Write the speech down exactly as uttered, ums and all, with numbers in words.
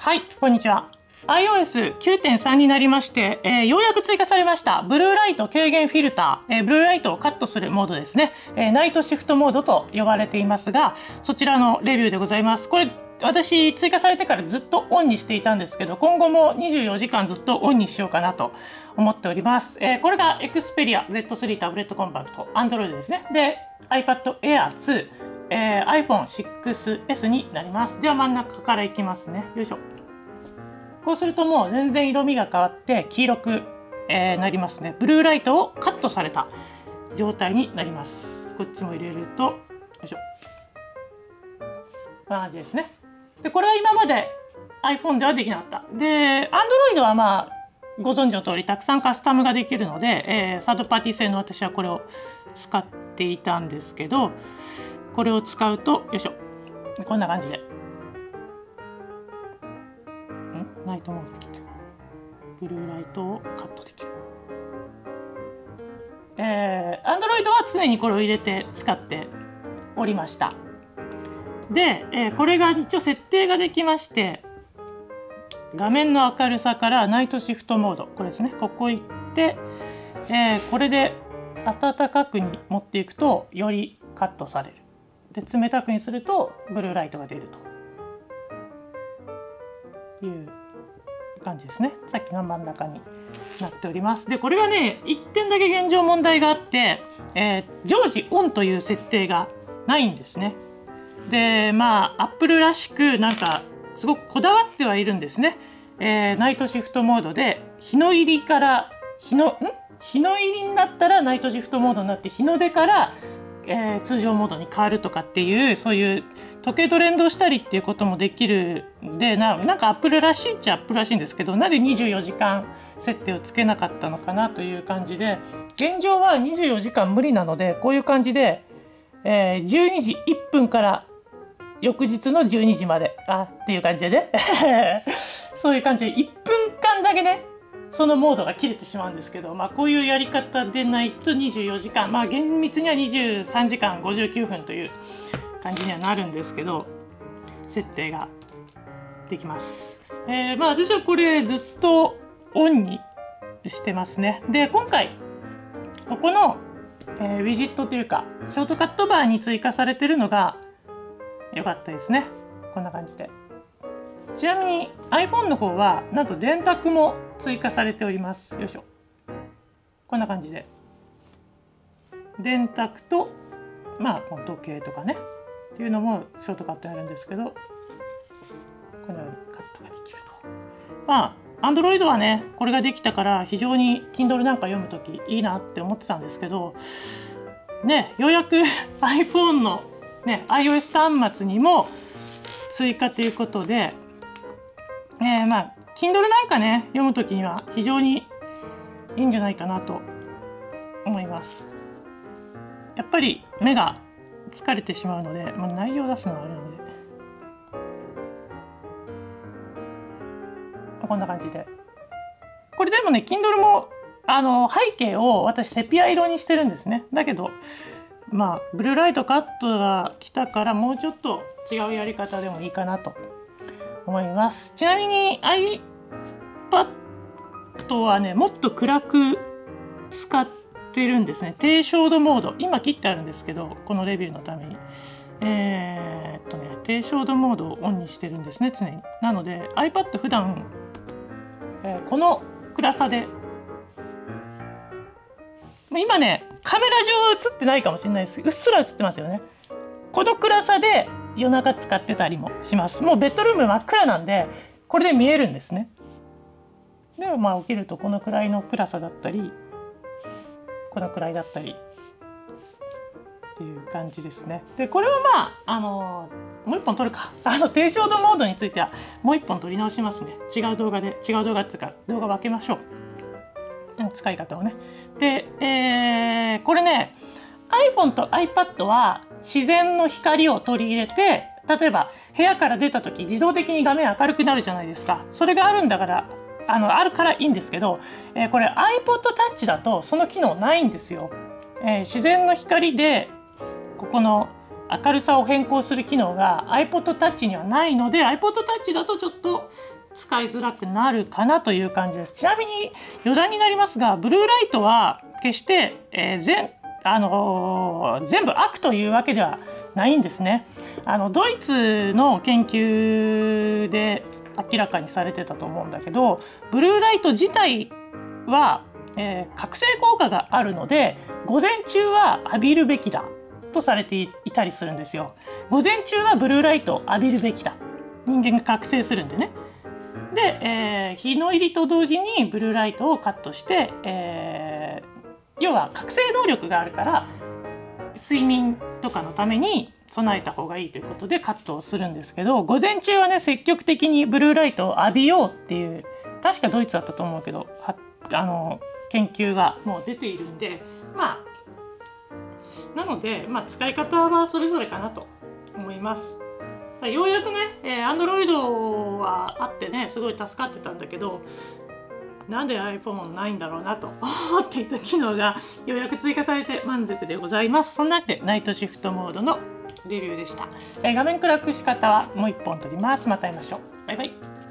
はい、こんにちは。アイオーエスきゅうてんさん になりまして、えー、ようやく追加されましたブルーライト軽減フィルター、えー、ブルーライトをカットするモードですね、えー、ナイトシフトモードと呼ばれていますが、そちらのレビューでございます。これ私追加されてからずっとオンにしていたんですけど、今後もにじゅうよじかんずっとオンにしようかなと思っております。えー、これが Xperia ゼットスリー タブレットコンパクト Android ですね。で iPad Air ツー、えー、アイフォンシックスエス になります。では真ん中からいきますね。よいしょ。こうするともう全然色味が変わって黄色く、えー、なりますね。ブルーライトをカットされた状態になります。こっちも入れるとよいしょ、こんな感じですね。でこれは今まで iPhone ではできなかった。で Android はまあご存知の通りたくさんカスタムができるので、えー、サードパーティー製の私はこれを使っていたんですけど、これを使うとよいしょ、こんな感じでんナイトモードできてブルーライトをカットできる。えー、Android は常にこれを入れて使っておりました。で、えー、これが一応設定ができまして、画面の明るさからナイトシフトモード、これですね、ここ行って、えー、これで暖かくに持っていくとよりカットされる。で冷たくにするとブルーライトが出るという感じですね。さっきの真ん中になっております。でこれはねいってんだけ現状問題があって、えー、常時オンという設定がないんですね。でまあアップルらしくなんかすごくこだわってはいるんですね。えー、ナイトシフトモードで日の入りから日のん日の入りになったらナイトシフトモードになって、日の出から、えー、通常モードに変わるとかっていう、そういう時計と連動したりっていうこともできるんで、ななんかアップルらしいっちゃアップルらしいんですけど、なんでにじゅうよじかん設定をつけなかったのかなという感じで、現状はにじゅうよじかん無理なので、こういう感じで、えー、じゅうにじいっぷんから翌日のじゅうにじまであっていう感じでねそういう感じでいっぷんかんだけねそのモードが切れてしまうんですけど、まあ、こういうやり方でないとにじゅうよじかん、まあ厳密にはにじゅうさんじかんごじゅうきゅうふんという感じにはなるんですけど、設定ができます。えー、まあ私はこれずっとオンにしてますね。で今回ここの、えー、ウィジットというかショートカットバーに追加されてるのが良かったですね。こんな感じで。ちなみに iPhone の方はなんと電卓も追加されております。よいしょ。こんな感じで電卓とまあこの時計とかねっていうのもショートカットやるんですけど、このようにカットができると。まあ Android はねこれができたから非常に Kindle なんか読むときいいなって思ってたんですけどね、ようやく iPhone のね、iOS 端末にも追加ということで、えー、まあ Kindle なんかね読むときには非常にいいんじゃないかなと思います。やっぱり目が疲れてしまうので、まあ、内容を出すのはあれなのでこんな感じで、これでもね Kindle もあの背景を私セピア色にしてるんですね。だけどまあブルーライトカットが来たからもうちょっと違うやり方でもいいかなと思います。ちなみに iPad はねもっと暗く使ってるんですね。低照度モード今切ってあるんですけど、このレビューのためにえー、っとね低照度モードをオンにしてるんですね常に。なので iPad 普段、えー、この暗さで今ねカメラ上映ってないかもしれないです。うっすら映ってますよね。この暗さで夜中使ってたりもします。もうベッドルーム真っ暗なんでこれで見えるんですね。でもまあ起きるとこのくらいの暗さだったりこのくらいだったりっていう感じですね。でこれはまああのー、もう一本撮るかあの低照度モードについてはもう一本撮り直しますね。違う動画で違う動画っていうか動画分けましょう。使い方をね。で、えー、これね iPhone と iPad は自然の光を取り入れて、例えば部屋から出た時自動的に画面明るくなるじゃないですか。それがあるんだからあのあるからいいんですけど、えー、これ iPod Touch だとその機能ないんですよ。えー、自然の光でここの明るさを変更する機能が iPod Touch にはないので iPod Touch だとちょっと使いづらくなるかなという感じです。ちなみに余談になりますがブルーライトは決して、えー全あのー、全部悪というわけではないんですね。あのドイツの研究で明らかにされてたと思うんだけどブルーライト自体は、えー、覚醒効果があるので午前中は浴びるべきだとされていたりするんですよ。午前中はブルーライトを浴びるべきだ。人間が覚醒するんでね。で、えー、日の入りと同時にブルーライトをカットして、えー、要は覚醒能力があるから睡眠とかのために備えた方がいいということでカットをするんですけど午前中はね積極的にブルーライトを浴びようっていう確かドイツだったと思うけどはあの研究がもう出ているんでまあなので、まあ、使い方はそれぞれかなと思います。ようやくね、えー、Android はあってねすごい助かってたんだけどなんで iPhone ないんだろうなと思っていた機能がようやく追加されて満足でございます。そんなわけでナイトシフトモードのレビューでした。えー、画面暗くし方はもう一本撮ります。また会いましょう。バイバイ。